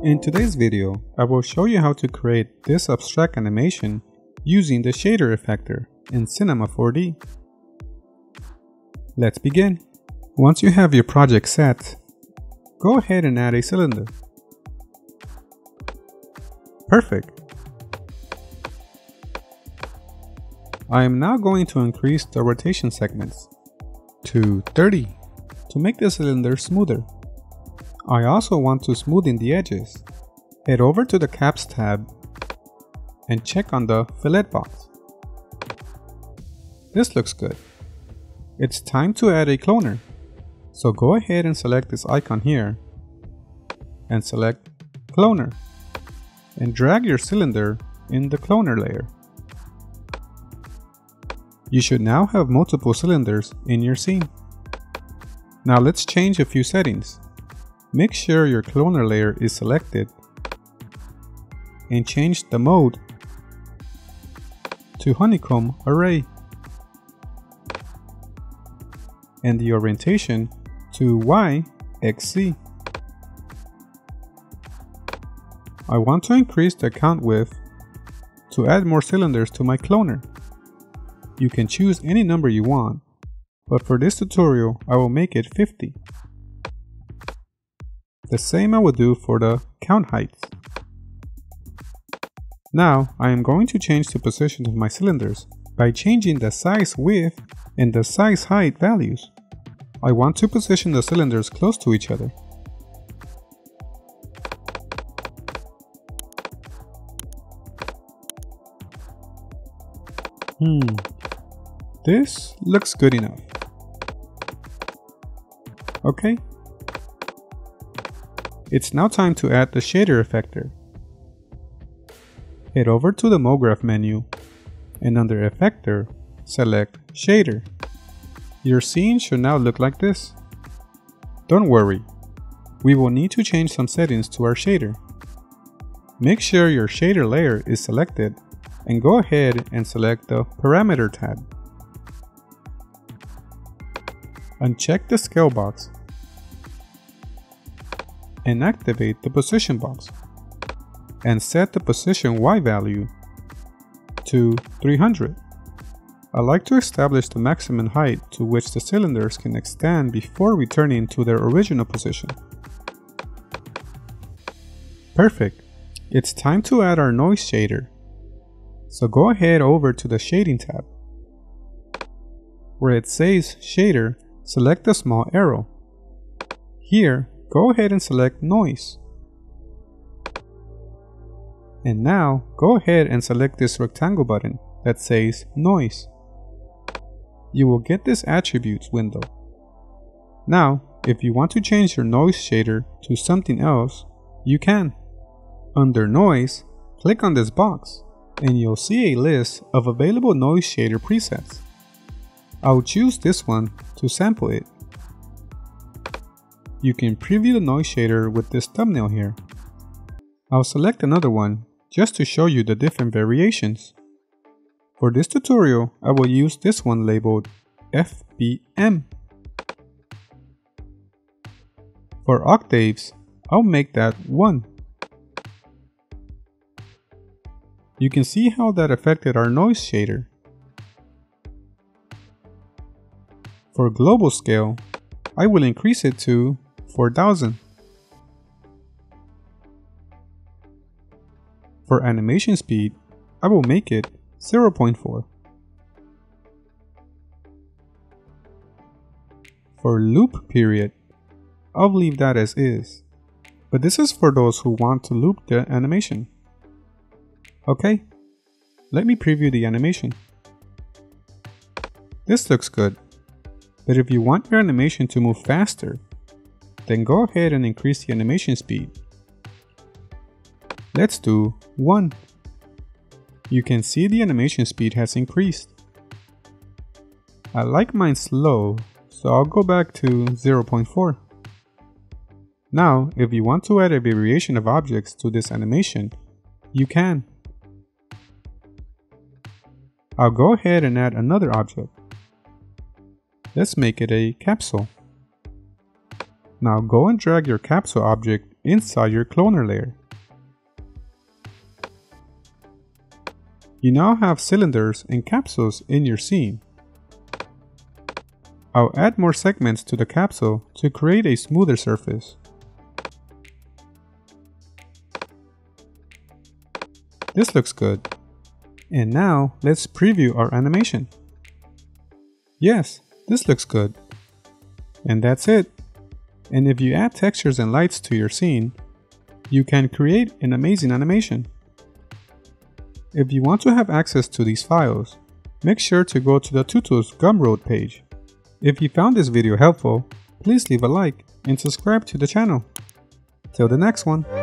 In today's video, I will show you how to create this abstract animation using the Shader Effector in Cinema 4D. Let's begin. Once you have your project set, go ahead and add a cylinder. Perfect. I am now going to increase the rotation segments to 30 to make the cylinder smoother. I also want to smoothen the edges. Head over to the Caps tab and check on the fillet box. This looks good. It's time to add a cloner. So go ahead and select this icon here and select Cloner and drag your cylinder in the cloner layer. You should now have multiple cylinders in your scene. Now let's change a few settings. Make sure your cloner layer is selected and change the mode to honeycomb array and the orientation to YXZ. I want to increase the count width to add more cylinders to my cloner. You can choose any number you want, but for this tutorial I will make it 50. The same I will do for the count heights. Now I am going to change the position of my cylinders by changing the size width and the size height values. I want to position the cylinders close to each other. This looks good enough. Okay. It's now time to add the Shader Effector. Head over to the MoGraph menu and under Effector, select Shader. Your scene should now look like this. Don't worry, we will need to change some settings to our shader. Make sure your shader layer is selected and go ahead and select the Parameter tab. Uncheck the Scale box and activate the Position box and set the position Y value to 300. I like to establish the maximum height to which the cylinders can extend before returning to their original position. Perfect. It's time to add our noise shader. So go ahead over to the Shading tab. Where it says Shader, select the small arrow. Here, go ahead and select Noise. And now, go ahead and select this rectangle button that says Noise. You will get this Attributes window. Now, if you want to change your noise shader to something else, you can. Under Noise, click on this box, and you'll see a list of available noise shader presets. I'll choose this one to sample it. You can preview the noise shader with this thumbnail here. I'll select another one just to show you the different variations. For this tutorial, I will use this one labeled FBM. For octaves, I'll make that 1. You can see how that affected our noise shader. For global scale, I will increase it to 4000. For animation speed, I will make it 0.4. For loop period, I'll leave that as is, but this is for those who want to loop the animation. Okay, let me preview the animation. This looks good, but if you want your animation to move faster, then go ahead and increase the animation speed. Let's do 1. You can see the animation speed has increased. I like mine slow, so I'll go back to 0.4. Now, if you want to add a variation of objects to this animation, you can. I'll go ahead and add another object. Let's make it a capsule. Now go and drag your capsule object inside your cloner layer. You now have cylinders and capsules in your scene. I'll add more segments to the capsule to create a smoother surface. This looks good. And now let's preview our animation. Yes, this looks good. And that's it. And if you add textures and lights to your scene, you can create an amazing animation. If you want to have access to these files, make sure to go to the Tutus Gumroad page. If you found this video helpful, please leave a like and subscribe to the channel. Till the next one.